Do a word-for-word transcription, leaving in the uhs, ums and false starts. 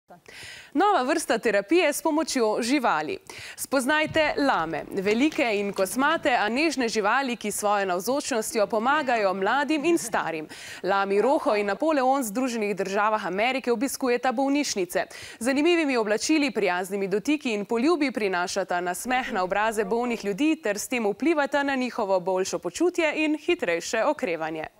Nova vrsta terapije s pomočjo živali. Spoznajte lame, velike in kosmate, a nežne živali, ki svojo navzočnostjo pomagajo mladim in starim. Lami Roho in Napoleon v Združenih državah Amerike obiskujeta bolnišnice. Zanimivimi oblačili, prijaznimi dotiki in poljubi prinašata nasmeh na obraze bolnih ljudi ter s tem vplivata na njihovo boljšo počutje in hitrejše okrevanje.